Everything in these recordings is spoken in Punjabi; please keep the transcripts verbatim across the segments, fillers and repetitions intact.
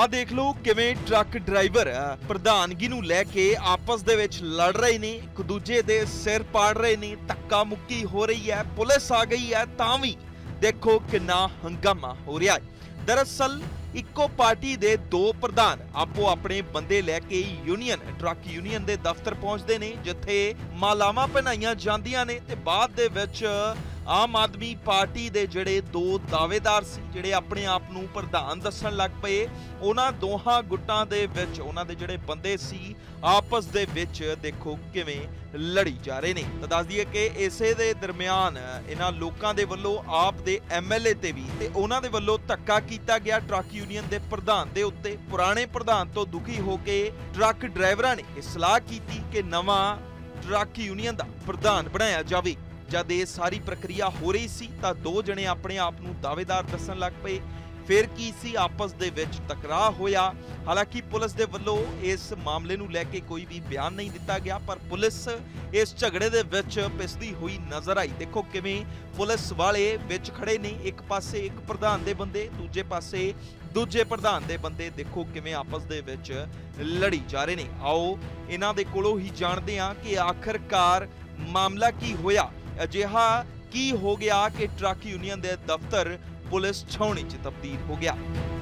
देख लो किवें ट्रक ड्राइवर प्रधानगी नूं लैके आपस दे विच लड़ रहे ने, एक दूजे दे सिर पाड़ रहे ने, धक्का मुक्की हो रही है, पुलिस आ गई है तां वी देखो किन्ना हंगामा हो रहा है। दरअसल इक्को पार्टी दे दो प्रधान आपो अपने बंदे लैके यूनियन ट्रक यूनियन दे दफ्तर पहुंचते ने, जिथे मालावां पहनाईयां जांदियां ने ते बाद दे विच आम आदमी पार्टी दे जिहड़े दो दावेदार सी जिहड़े अपने आप नूं प्रधान दस्सण लग पए, उन्हां दोहां गुट्टां दे विच उन्हां दे जिहड़े बंदे सी आपस दे विच देखो किवें लड़ी जा रहे ने। तां दस दईए कि इसे दे दरमियान इन्हां लोकां दे वल्लों आप दे एम एल ए ते भी ते उन्हां दे वल्लों धक्का कीता गया ट्रक यूनियन दे प्रधान दे उत्ते। पुराने प्रधान तो दुखी हो के ट्रक ड्राइवरां ने सलाह कीती कि नवां ट्रक यूनियन दा प्रधान बनाया जावे। जद ये सारी प्रक्रिया हो रही सी तां दो जने अपने आप नूं दावेदार दस्सण लग पए। फिर की सी आपस दे विच टकराव होया। हालांकि पुलिस दे वल्लों इस मामले नूं लैके कोई भी बयान नहीं दिता गया, पर पुलिस इस झगड़े दे विच पिसदी हुई नजर आई। देखो किवें पुलिस वाले विच खड़े ने, एक पासे एक प्रधान दे बंदे, दूजे पासे दूजे प्रधान दे बंदे, देखो किवें आपस दे विच लड़ी जा रहे ने। आओ इन्हां दे कोलों ही जाणदे हां कि आखिरकार मामला की होया, अजिहा की हो गया कि ट्रक यूनियन दे दफ्तर पुलिस छावनी च तब्दील हो गया।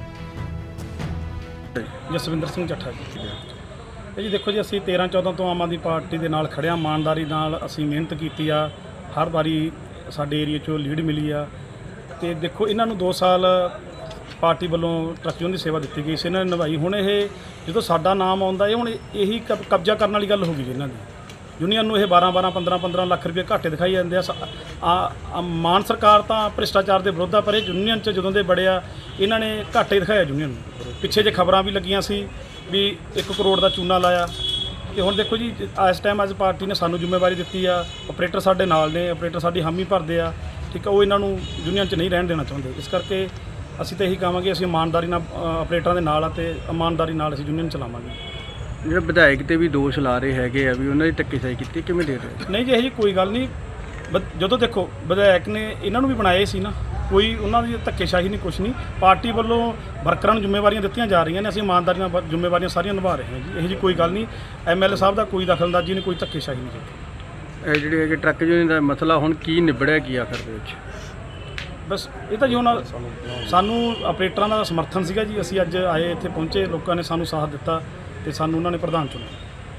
जसविंदर सिंह ਚੱਠਾ जी जी देखो जी ਅਸੀਂ तेरह चौदह ਤੋਂ ਆਮ ਆਦਮੀ ਪਾਰਟੀ ਦੇ ਨਾਲ ਖੜਿਆ, ਇਮਾਨਦਾਰੀ ਨਾਲ ਅਸੀਂ ਮਿਹਨਤ ਕੀਤੀ ਆ, ਹਰ ਵਾਰੀ ਸਾਡੇ ਏਰੀਆ 'ਚੋਂ ਲੀਡ ਮਿਲੀ ਆ। ਤੇ ਦੇਖੋ ਇਹਨਾਂ ਨੂੰ दो ਸਾਲ ਪਾਰਟੀ ਵੱਲੋਂ ਟਰੱਕ ਯੂਨੀਅਨ ਦੀ ਸੇਵਾ ਦਿੱਤੀ ਗਈ ਸੀ, ਇਹਨਾਂ ਨੇ ਨਿਭਾਈ। ਹੁਣ ਇਹ ਜਦੋਂ ਸਾਡਾ ਨਾਮ ਆਉਂਦਾ ਇਹ ਹੁਣ ਇਹੀ ਕਬਜ਼ਾ ਕਰਨ ਵਾਲੀ ਗੱਲ ਹੋ ਗਈ ਜੀ ਇਹਨਾਂ ਦੀ। यूनियन ਨੂੰ ਇਹ बारह बारह पंद्रह पंद्रह ਲੱਖ ਰੁਪਏ ਘਾਟੇ ਦਿਖਾਈ ਜਾਂਦੇ ਆ। ਮਾਨ ਸਰਕਾਰ ਤਾਂ ਭ੍ਰਿਸ਼ਟਾਚਾਰ ਦੇ ਵਿਰੋਧ ਆ, ਪਰ ਇਹ ਯੂਨੀਅਨ 'ਚ ਜਦੋਂ ਦੇ ਬੜੇ ਆ ਇਹਨਾਂ ਨੇ ਘਾਟੇ ਦਿਖਾਇਆ ਯੂਨੀਅਨ ਨੂੰ। ਪਿੱਛੇ ਜੇ ਖਬਰਾਂ ਵੀ ਲੱਗੀਆਂ ਸੀ ਵੀ ਇੱਕ ਕਰੋੜ ਦਾ ਚੂਨਾ ਲਾਇਆ। ਤੇ ਹੁਣ ਦੇਖੋ ਜੀ ਇਸ ਟਾਈਮ ਅੱਜ ਪਾਰਟੀ ਨੇ ਸਾਨੂੰ ਜ਼ਿੰਮੇਵਾਰੀ ਦਿੱਤੀ ਆ, ਆਪਰੇਟਰ ਸਾਡੇ ਨਾਲ ਨੇ, ਆਪਰੇਟਰ ਸਾਡੀ ਹਾਮੀ ਭਰਦੇ ਆ, ਠੀਕ ਆ। ਉਹ ਇਹਨਾਂ ਨੂੰ ਯੂਨੀਅਨ 'ਚ ਨਹੀਂ ਰਹਿਣ ਦੇਣਾ ਚਾਹੁੰਦੇ, ਇਸ ਕਰਕੇ ਅਸੀਂ ਤਾਂ ਇਹੀ ਕਹਾਂਗੇ ਅਸੀਂ ਇਮਾਨਦਾਰੀ ਨਾਲ ਆਪਰੇਟਰਾਂ ਦੇ ਨਾਲ ਆ ਤੇ ਇਮਾਨਦਾਰੀ ਨਾਲ ਅਸੀਂ ਯੂਨੀਅਨ ਚਲਾਵਾਂਗੇ। ਜਿਹੜੇ ਵਿਧਾਇਕ ਤੇ ਵੀ ਦੋਸ਼ ਲਾ ਰਹੇ ਹੈਗੇ ਆ ਵੀ ਉਹਨਾਂ ਦੀ ਧੱਕੇਸ਼ਾਹੀ ਕੀਤੀ, ਕਿਵੇਂ ਦੇ ਰਹੇ? ਨਹੀਂ ਜੀ ਇਹ ਜੀ ਕੋਈ ਗੱਲ ਨਹੀਂ। ਜਦੋਂ ਦੇਖੋ ਵਿਧਾਇਕ ਨੇ ਇਹਨਾਂ ਨੂੰ ਵੀ ਬਣਾਏ ਸੀ ਨਾ, ਕੋਈ ਉਹਨਾਂ ਦੀ ਧੱਕੇਸ਼ਾਹੀ ਨਹੀਂ, ਕੁਛ ਨਹੀਂ। ਪਾਰਟੀ ਵੱਲੋਂ ਵਰਕਰਾਂ ਨੂੰ ਜ਼ਿੰਮੇਵਾਰੀਆਂ ਦਿੱਤੀਆਂ ਜਾ ਰਹੀਆਂ ਨੇ, ਅਸੀਂ ਇਮਾਨਦਾਰੀ ਨਾਲ ਜ਼ਿੰਮੇਵਾਰੀਆਂ ਸਾਰੀਆਂ ਨਿਭਾ ਰਹੇ ਹਾਂ ਜੀ। ਇਹ ਜੀ ਕੋਈ ਗੱਲ ਨਹੀਂ, ਐਮ ਐਲ ਏ ਸਾਹਿਬ ਦਾ ਕੋਈ ਦਖਲਅੰਦਾਜ਼ੀ ਨਹੀਂ, ਕੋਈ ਧੱਕੇਸ਼ਾਹੀ ਨਹੀਂ ਕੀਤੀ। ਇਹ ਜਿਹੜੇ ਹੈਗੇ ਟਰੱਕ ਯੂਨੀਅਨ ਦਾ ਮਸਲਾ ਹੁਣ ਕੀ ਨਿਬੜਿਆ ਕੀ ਆਖਰ ਦੇ ਵਿੱਚ? ਬਸ ਇਹ ਤਾਂ ਜੀ ਹੁਣ ਸਾਨੂੰ ਆਪਰੇਟਰਾਂ ਦਾ ਸਮਰਥਨ ਸੀਗਾ ਜੀ, ਅਸੀਂ ਅੱਜ ਆਏ ਇੱਥੇ ਪਹੁੰਚੇ, ਲੋਕਾਂ ਨੇ ਸਾਨੂੰ ਸਾਥ ਦਿੱਤਾ ਤੇ ਸਾਨੂੰ ਉਹਨਾਂ ਨੇ ਪ੍ਰਧਾਨ ਚੁਣਿਆ।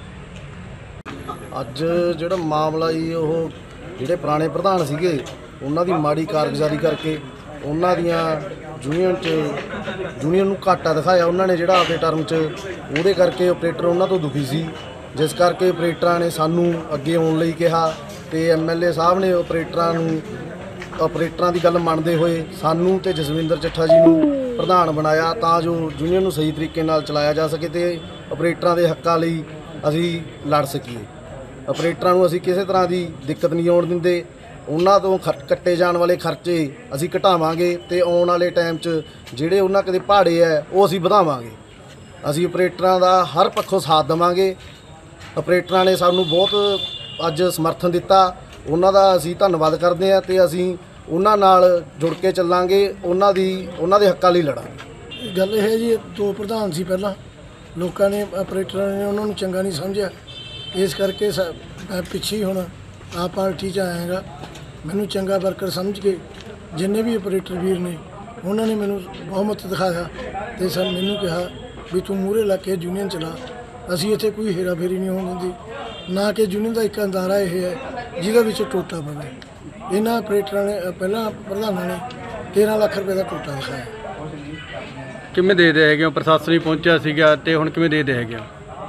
ਅੱਜ ਜਿਹੜਾ ਮਾਮਲਾ ਜੀ ਉਹ ਜਿਹੜੇ ਪੁਰਾਣੇ ਪ੍ਰਧਾਨ ਸੀਗੇ ਉਹਨਾਂ ਦੀ ਮਾੜੀ ਕਾਰਗੁਜ਼ਾਰੀ ਕਰਕੇ ਉਹਨਾਂ ਦੀਆਂ ਯੂਨੀਅਨ 'ਚ ਯੂਨੀਅਨ ਨੂੰ ਘਾਟਾ ਦਿਖਾਇਆ ਉਹਨਾਂ ਨੇ ਜਿਹੜਾ ਆਪਦੇ ਟਰਮ 'ਚ, ਉਹਦੇ ਕਰਕੇ ਆਪਰੇਟਰ ਉਹਨਾਂ ਤੋਂ ਦੁਖੀ ਸੀ, ਜਿਸ ਕਰਕੇ ਆਪਰੇਟਰਾਂ ਨੇ ਸਾਨੂੰ ਅੱਗੇ ਆਉਣ ਲਈ ਕਿਹਾ ਤੇ ਐਮ ਐਲ ਏ ਸਾਹਿਬ ਨੇ ਆਪਰੇਟਰਾਂ ਨੂੰ ਆਪਰੇਟਰਾਂ ਦੀ ਗੱਲ ਮੰਨਦੇ ਹੋਏ ਸਾਨੂੰ ਤੇ ਜਸਵਿੰਦਰ ਚੱਠਾ ਜੀ ਨੂੰ ਪ੍ਰਧਾਨ ਬਣਾਇਆ ਤਾਂ ਜੋ ਯੂਨੀਅਨ ਨੂੰ ਸਹੀ ਤਰੀਕੇ ਨਾਲ ਚਲਾਇਆ ਜਾ ਸਕੇ ਤੇ ਆਪਰੇਟਰਾਂ ਦੇ ਹੱਕਾਂ ਲਈ ਅਸੀਂ ਲੜ ਸਕੀਏ। ਆਪਰੇਟਰਾਂ ਨੂੰ ਅਸੀਂ ਕਿਸੇ ਤਰ੍ਹਾਂ ਦੀ ਦਿੱਕਤ ਨਹੀਂ ਆਉਣ ਦਿੰਦੇ, ਉਹਨਾਂ ਤੋਂ ਕੱਟੇ ਜਾਣ ਵਾਲੇ ਖਰਚੇ ਅਸੀਂ ਘਟਾਵਾਂਗੇ ਤੇ ਆਉਣ ਵਾਲੇ ਟਾਈਮ 'ਚ ਜਿਹੜੇ ਉਹਨਾਂ ਕਦੇ ਭਾੜੇ ਹੈ ਉਹ ਅਸੀਂ ਵਧਾਵਾਂਗੇ। ਅਸੀਂ ਆਪਰੇਟਰਾਂ ਦਾ ਹਰ ਪੱਖੋਂ ਸਾਥ ਦੇਵਾਂਗੇ। ਆਪਰੇਟਰਾਂ ਨੇ ਸਾਨੂੰ ਬਹੁਤ ਅੱਜ ਸਮਰਥਨ ਦਿੱਤਾ, ਉਹਨਾਂ ਦਾ ਅਸੀਂ ਧੰਨਵਾਦ ਕਰਦੇ ਹਾਂ ਤੇ ਅਸੀਂ ਉਹਨਾਂ ਨਾਲ ਜੁੜ ਕੇ ਚੱਲਾਂਗੇ, ਉਹਨਾਂ ਦੀ ਉਹਨਾਂ ਦੇ ਹੱਕਾਂ ਲਈ ਲੜਾਂਗੇ। ਗੱਲ ਇਹ ਹੈ ਜੀ, ਦੋ ਪ੍ਰਧਾਨ ਸੀ ਪਹਿਲਾਂ, ਲੋਕਾਂ ਨੇ ਆਪਰੇਟਰਾਂ ਨੇ ਉਹਨਾਂ ਨੂੰ ਚੰਗਾ ਨਹੀਂ ਸਮਝਿਆ, ਇਸ ਕਰਕੇ ਮੈਂ ਪਿੱਛੇ ਹੁਣ ਆਪ ਪਾਰਟੀ 'ਚ ਆਇਆਗਾ। ਮੈਨੂੰ ਚੰਗਾ ਵਰਕਰ ਸਮਝ ਕੇ ਜਿੰਨੇ ਵੀ ਆਪਰੇਟਰ ਵੀਰ ਨੇ ਉਹਨਾਂ ਨੇ ਮੈਨੂੰ ਬਹੁਮਤ ਦਿਖਾਇਆ ਤੇ ਸਰ ਮੈਨੂੰ ਕਿਹਾ ਵੀ ਤੂੰ ਮੂਹਰੇ ਲੱਗ ਕੇ ਯੂਨੀਅਨ ਚਲਾ। ਅਸੀਂ ਇੱਥੇ ਕੋਈ ਹੇਰਾ ਫੇਰੀ ਨਹੀਂ ਹੋਣ ਦਿੰਦੀ, ਨਾ ਕਿ ਯੂਨੀਅਨ ਦਾ ਇੱਕ ਅੰਦਾਰਾ ਇਹ ਹੈ ਜਿਹਦੇ ਵਿੱਚ ਟੋਟਾ ਪਵੇ। ਇਹਨਾਂ ਆਪਰੇਟਰਾਂ ਨੇ ਪਹਿਲਾਂ ਪ੍ਰਧਾਨਾਂ ਨੇ ਤੇਰ੍ਹਾਂ ਲੱਖ ਰੁਪਏ ਦਾ ਟੋਟਾ ਦਿਖਾਇਆ। ਕਿਵੇਂ ਦੇ ਦੇ ਹੈਗੇ? ਪ੍ਰਸ਼ਾਸਨ ਹੀ ਪਹੁੰਚਿਆ ਸੀਗਾ ਤੇ ਹੁਣ ਕਿਵੇਂ ਦੇ ਦੇ ਹੈਗੇ?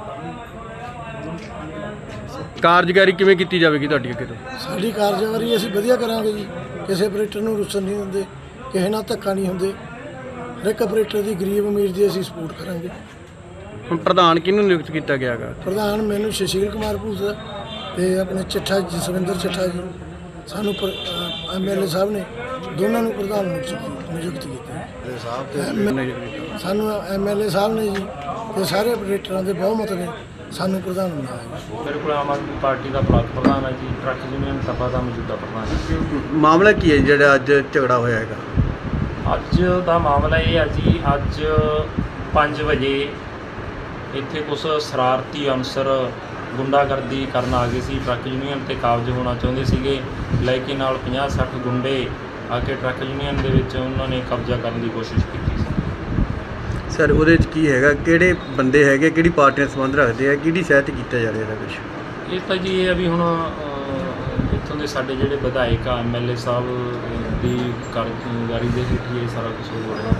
ਕਾਰਜਕਾਰੀ ਕਿਵੇਂ ਕੀਤੀ ਜਾਵੇਗੀ ਤੁਹਾਡੀ ਅੱਗੇ ਤੋਂ? ਸਾਡੀ ਕਾਰਜਕਾਰੀ ਅਸੀਂ ਵਧੀਆ ਕਰਾਂਗੇ ਜੀ, ਕਿਸੇ ਆਪਰੇਟਰ ਨੂੰ ਰੁੱਸਣ ਨਹੀਂ ਦਿੰਦੇ, ਕਿਸੇ ਨਾਲ ਧੱਕਾ ਨਹੀਂ ਹੁੰਦੇ, ਹਰ ਇੱਕ ਆਪਰੇਟਰ ਦੀ ਗਰੀਬ ਅਮੀਰ ਦੀ ਅਸੀਂ ਸਪੋਰਟ ਕਰਾਂਗੇ। ਹੁਣ ਪ੍ਰਧਾਨ ਕਿਹਨੂੰ ਨਿਯੁਕਤ ਕੀਤਾ ਗਿਆ ਹੈਗਾ? ਪ੍ਰਧਾਨ ਮੈਨੂੰ ਸੁਸ਼ੀਲ ਕੁਮਾਰ ਭੂਤ ਤੇ ਆਪਣੇ ਚੱਠਾ ਜਸਵਿੰਦਰ ਚੱਠਾ ਜੀ, ਸਾਨੂੰ ਐਮ ਐਲ ਏ ਸਾਹਿਬ ਨੇ ਦੋਨਾਂ ਨੂੰ ਪ੍ਰਧਾਨ ਨਿਯੁਕਤ ਕੀਤਾ। ਸਾਨੂੰ ਐਮ ਐਲ ਏ ਸਾਹਿਬ ਨੇ ਜੀ ਤੇ ਸਾਰੇ ਆਪਰੇਟਰਾਂ ਦੇ ਬਹੁਮਤ ਨੇ ਸਾਨੂੰ ਪ੍ਰਧਾਨ ਬਣਾਇਆ। ਮੇਰੇ ਕੋਲ ਆਮ ਆਦਮੀ ਪਾਰਟੀ ਦਾ ਬਲਾਕ ਪ੍ਰਧਾਨ ਹੈ ਜੀ, ਟਰੱਕ ਯੂਨੀਅਨ ਸਭਾ ਦਾ ਮੌਜੂਦਾ ਪ੍ਰਧਾਨ ਹੈ। ਮਾਮਲਾ ਕੀ ਹੈ ਜਿਹੜਾ ਅੱਜ ਝਗੜਾ ਹੋਇਆ ਹੈਗਾ? ਅੱਜ ਦਾ ਮਾਮਲਾ ਇਹ ਹੈ ਜੀ, ਅੱਜ ਪੰਜ ਵਜੇ ਇੱਥੇ ਕੁਛ ਸ਼ਰਾਰਤੀ ਅਨਸਰ ਗੁੰਡਾਗਰਦੀ ਕਰਨ ਆ ਗਏ ਸੀ। ਟਰੱਕ ਯੂਨੀਅਨ ਤੇ ਕਾਬਜ਼ ਹੋਣਾ ਚਾਹੁੰਦੇ ਸੀਗੇ, ਲੈ ਕੇ ਨਾਲ ਪੰਜਾਹ ਸੱਠ ਗੁੰਡੇ ਆ ਕੇ ਟਰੱਕ ਯੂਨੀਅਨ ਦੇ ਵਿੱਚ ਉਹਨਾਂ ਨੇ ਕਬਜ਼ਾ ਕਰਨ ਦੀ ਕੋਸ਼ਿਸ਼ ਕੀਤੀ ਸੀ। ਸਰ ਉਹਦੇ 'ਚ ਕੀ ਹੈਗਾ, ਕਿਹੜੇ ਬੰਦੇ ਹੈਗੇ, ਕਿਹੜੀ ਪਾਰਟੀ ਨਾਲ ਸੰਬੰਧ ਰੱਖਦੇ ਆ, ਕਿਹੜੀ ਸਹਿਤ ਕੀਤਾ ਜਾ ਰਿਹਾ ਇਹਦਾ ਕੁਛ? ਇਹ ਤਾਂ ਜੀ ਇਹ ਆ ਵੀ ਹੁਣ ਅਹ, ਇੱਥੋਂ ਦੇ ਸਾਡੇ ਜਿਹੜੇ ਵਿਧਾਇਕ ਆ, ਐਮ ਐਲ ਏ ਸਾਹਿਬ ਦੀ ਕਾਰਗੁਜ਼ਾਰੀ ਦੇ ਹੇਠ ਹੀ ਇਹ ਸਾਰਾ ਕੁਛ ਹੋ ਰਿਹਾ।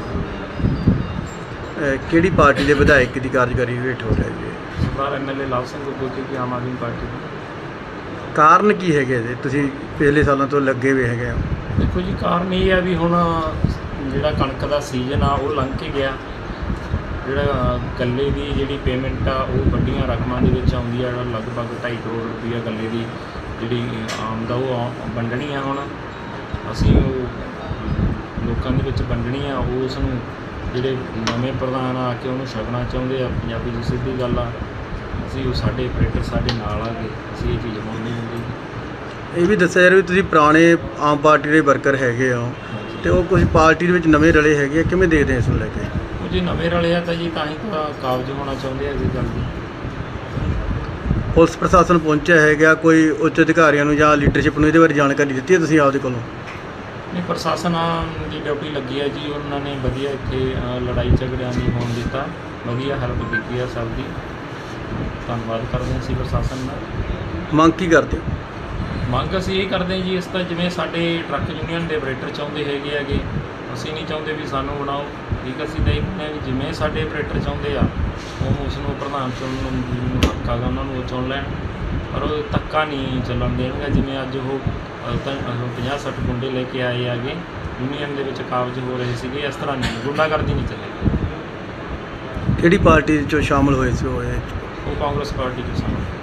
ਅਹ ਕਿਹੜੀ ਪਾਰਟੀ ਦੇ ਵਿਧਾਇਕ ਦੀ ਕਾਰਜਕਾਰੀ ਹੇਠ ਹੋ ਰਿਹਾ ਜੀ? ਸਰਦਾਰ ਐਮ ਐਲ ਏ ਲਾਭ ਸਿੰਘ ਗੁਰਦੁਆਰੇ ਕੀ ਆਮ ਆਦਮੀ ਪਾਰਟੀ ਦੀ। ਕਾਰਨ ਕੀ ਹੈਗੇ ਇਹਦੇ? ਤੁਸੀਂ ਪਿਛਲੇ ਸਾਲਾਂ ਤੋਂ ਲੱਗੇ ਹੋਏ ਹੈਗੇ ਹੋ। ਦੇਖੋ ਜੀ, ਕਾਰਨ ਇਹ ਆ ਵੀ ਹੁਣ ਜਿਹੜਾ ਕਣਕ ਦਾ ਸੀਜ਼ਨ ਆ ਉਹ ਲੰਘ ਕੇ ਗਿਆ। ਜਿਹੜਾ ਗੱਲੇ ਦੀ ਜਿਹੜੀ ਪੇਮੈਂਟ ਆ ਉਹ ਵੱਡੀਆਂ ਰਕਮਾਂ ਦੇ ਵਿੱਚ ਆਉਂਦੀ ਆ, ਲਗਭਗ ਢਾਈ ਕਰੋੜ ਰੁਪਈਆ ਗੱਲੇ ਦੀ ਜਿਹੜੀ ਆਮਦ ਆ ਉਹ ਵੰਡਣੀ ਆ। ਹੁਣ ਅਸੀਂ ਉਹ ਲੋਕਾਂ ਦੇ ਵਿੱਚ ਵੰਡਣੀ ਆ, ਉਸ ਨੂੰ ਜਿਹੜੇ ਨਵੇਂ ਪ੍ਰਧਾਨ ਆ ਕੇ ਉਹਨੂੰ ਛਕਣਾ ਚਾਹੁੰਦੇ ਆ। ਪੰਜਾਬੀ ਦੀ ਸਿੱਧੀ ਗੱਲ ਆ, ਅਸੀਂ ਉਹ ਸਾਡੇ ਆਪਰੇਟਰ ਸਾਡੇ ਨਾਲ ਆ ਗਏ, ਅਸੀਂ ਇਹ ਚੀਜ਼ ਹੋਣ ਨਹੀਂ ਦਿੰਦੇ। ਇਹ ਵੀ ਦੱਸਿਆ ਜਾ ਰਿਹਾ ਵੀ ਤੁਸੀਂ ਪੁਰਾਣੇ ਆਮ ਪਾਰਟੀ ਦੇ ਵਰਕਰ ਹੈਗੇ ਹੋ ਤੇ ਉਹ ਕੁਝ ਪਾਰਟੀ ਦੇ ਵਿੱਚ ਨਵੇਂ ਰਲੇ ਹੈਗੇ ਆ, ਕਿਵੇਂ ਦੇਖਦੇ ਆ ਇਸ ਨੂੰ ਲੈ ਕੇ? ਉਹ ਜੇ ਨਵੇਂ ਰਲੇ ਆ ਤਾਂ ਜੀ ਤਾਂ ਹੀ ਤਾਂ ਕਾਬਜ਼ ਹੋਣਾ ਚਾਹੁੰਦੇ ਆ ਇਸ ਗੱਲ ਦੀ। ਪੁਲਿਸ ਪ੍ਰਸ਼ਾਸਨ ਪਹੁੰਚਿਆ ਹੈਗਾ, ਕੋਈ ਉੱਚ ਅਧਿਕਾਰੀਆਂ ਨੂੰ ਜਾਂ ਲੀਡਰਸ਼ਿਪ ਨੂੰ ਇਹਦੇ ਬਾਰੇ ਜਾਣਕਾਰੀ ਦਿੱਤੀ ਹੈ ਤੁਸੀਂ ਆਪਦੇ ਕੋਲੋਂ? ਨਹੀਂ, ਪ੍ਰਸ਼ਾਸਨ ਦੀ ਡਿਊਟੀ ਲੱਗੀ ਹੈ ਜੀ, ਉਹਨਾਂ ਨੇ ਵਧੀਆ ਇੱਥੇ ਅ, ਲੜਾਈ ਝਗੜਿਆਂ ਨਹੀਂ ਹੋਣ ਦਿੱਤਾ, ਵਧੀਆ ਹੈਲਪ ਕੀਤੀ ਹੈ ਸਭ ਦੀ। ਧੰਨਵਾਦ ਕਰਦੇ ਹਾਂ ਅਸੀਂ ਪ੍ਰਸ਼ਾਸਨ ਦਾ। ਮੰਗ ਕੀ ਕਰਦੇ ਹੋ? ਮੰਗ ਅਸੀਂ ਇਹ ਕਰਦੇ ਹਾਂ ਜੀ, ਇਸ ਤਾਂ ਜਿਵੇਂ ਸਾਡੇ ਟਰੱਕ ਯੂਨੀਅਨ ਦੇ ਆਪਰੇਟਰ ਚਾਹੁੰਦੇ ਹੈਗੇ ਹੈਗੇ, ਅਸੀਂ ਨਹੀਂ ਚਾਹੁੰਦੇ ਵੀ ਸਾਨੂੰ ਬਣਾਓ। ਠੀਕ, ਅਸੀਂ ਤਾਂ ਇਹ ਕਹਿੰਦੇ ਹਾਂ ਵੀ ਜਿਵੇਂ ਸਾਡੇ ਆਪਰੇਟਰ ਚਾਹੁੰਦੇ ਆ ਉਹ ਉਸ ਨੂੰ ਪ੍ਰਧਾਨ ਚੁਣਨ ਨੂੰ ਜਿਹਨੂੰ ਹੱਕ ਹੈਗਾ ਉਹਨਾਂ ਨੂੰ ਉਹ ਚੁਣ ਲੈਣ, ਪਰ ਉਹ ਧੱਕਾ ਨਹੀਂ ਚੱਲਣ ਦੇਣਗੇ। ਜਿਵੇਂ ਅੱਜ ਉਹ ਪੰਜਾਹ ਸੱਠ ਗੁੰਡੇ ਲੈ ਕੇ ਆਏ ਹੈਗੇ ਯੂਨੀਅਨ ਦੇ ਵਿੱਚ ਕਾਬਜ਼ ਹੋ ਰਹੇ ਸੀਗੇ, ਇਸ ਤਰ੍ਹਾਂ ਨਹੀਂ, ਗੁੰਡਾਗਰਦੀ ਨਹੀਂ ਚੱਲੇਗੀ। ਕਿਹੜੀ ਪਾਰਟੀ 'ਚੋਂ ਸ਼ਾਮਲ ਹੋਏ ਸੀ ਉਹ? ਇਹ ਉਹ ਕਾਂਗਰਸ ਪਾਰਟੀ ਦੇ ਸਾਹਮਣੇ